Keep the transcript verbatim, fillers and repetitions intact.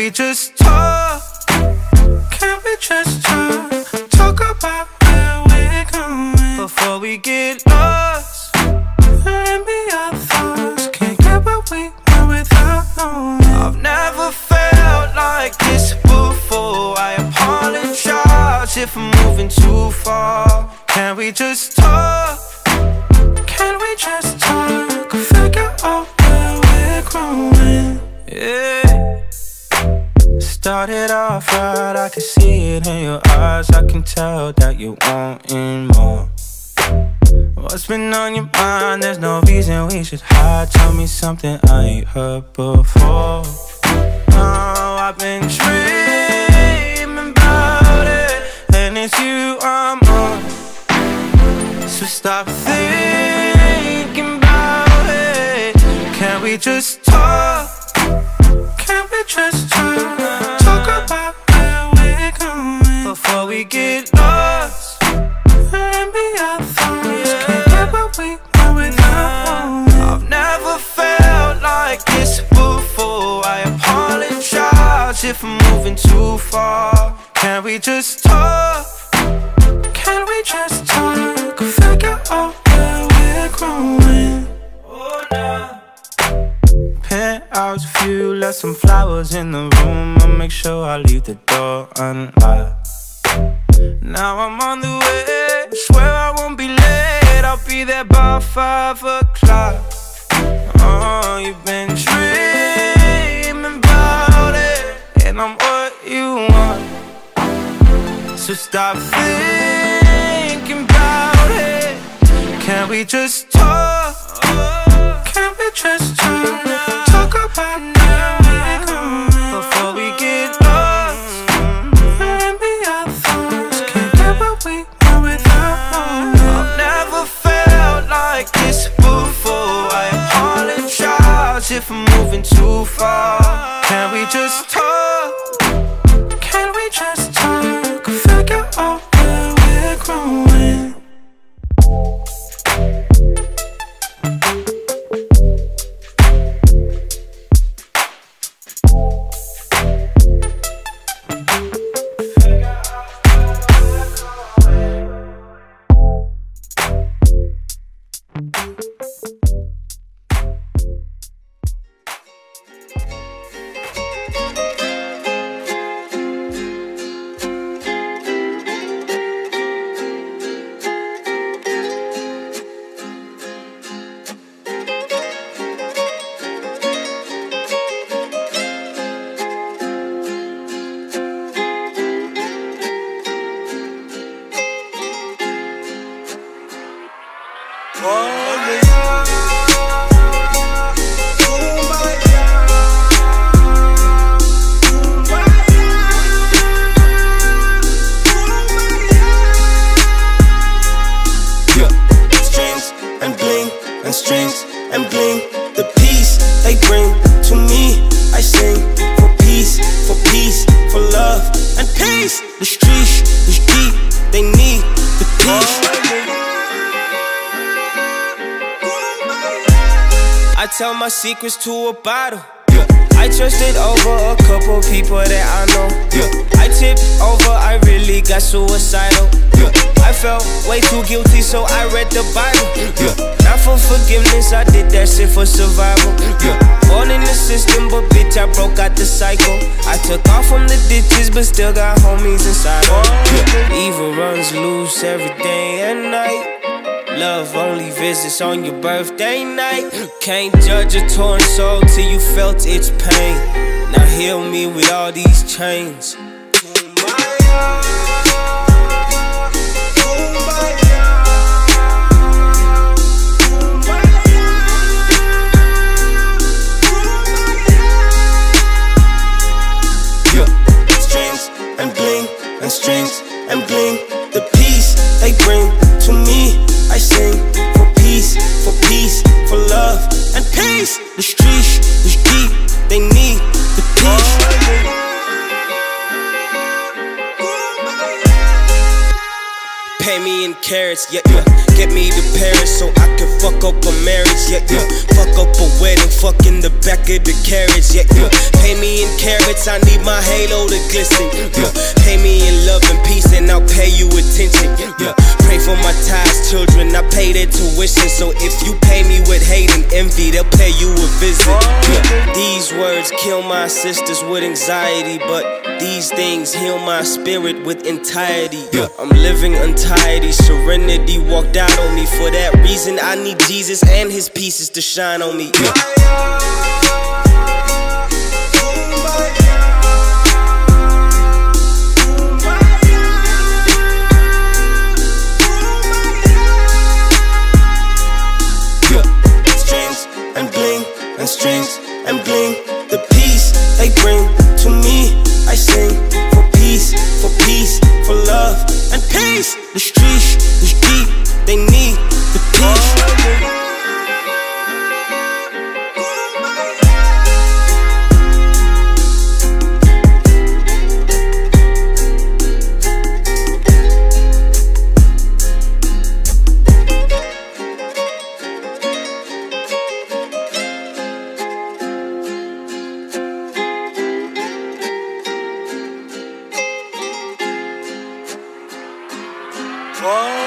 we just talk? Can we just talk? Talk about where we're going before we get lost. Let me our thoughts. Can't get what we want without knowing. I've never felt like this before. I apologize if I'm moving too far. Can we just talk? Can we just talk? Figure out where we're growing. Yeah. Started off right, I can see it in your eyes. I can tell that you wanting more. What's been on your mind? There's no reason we should hide. Tell me something I ain't heard before. Oh, I've been dreaming about it, and it's you I'm on. So stop thinking about it. Can we just talk? Can we just talk? Talk about where we're going before we get lost. Let me our thoughts. Can't get what we want without knowing. I've never felt like this before. I apologize if I'm moving too far. Can we just talk? Can we just talk? Figure out where we're growing. Oh, nah. Penthouse view, left some flowers in the room. I'll make sure I leave the door unlocked. Now I'm on the way, swear I won't be late. I'll be there by five o'clock. Oh, you've been dreaming about it, and I'm what you want. So stop thinking about it. Can we just talk? Can we just talk? Talk about where we're going before we get lost. Let me our thoughts. Can't get what we want without knowing. I've never felt like this before. I apologize if I'm moving too far. Can we just talk? Can we just talk? Figure out where we're growing. Tell my secrets to a bottle. Yeah. I trusted over a couple people that I know. Yeah. I tipped over, I really got suicidal. Yeah. I felt way too guilty, so I read the Bible. Yeah. Not for forgiveness, I did that shit for survival. Yeah. Born in the system, but bitch, I broke out the cycle. I took off from the ditches, but still got homies inside. Yeah. Evil runs loose every day and night. Love only visits on your birthday night. Can't judge a torn soul till you felt its pain. Now heal me with all these chains. Yeah. Strings and bling and strings and bling. The peace they bring to me, I sing for peace, for peace, for love and peace. The streets, the street, they need the peace. Pay me in carrots, yeah, yeah. Get me to Paris so I can fuck up a marriage, yeah, yeah. Fuck up a wedding, fuck in the back of the carriage, yeah, yeah. Pay me in carrots, I need my halo to glisten, yeah. Pay me in love and peace and I'll pay you attention, yeah, yeah. Pray for my ties, children, I pay their tuition. So if you pay me with hate and envy, they'll pay you a visit, yeah. These words kill my sisters with anxiety, but these things heal my spirit with entirety, yeah. I'm living untidy, serenity walked out on me. For that reason I need Jesus and his pieces to shine on me, yeah. And strings and bling, the peace they bring to me, I sing for peace, for peace, for love and peace. The streets, the deep, they need the peace. Oh.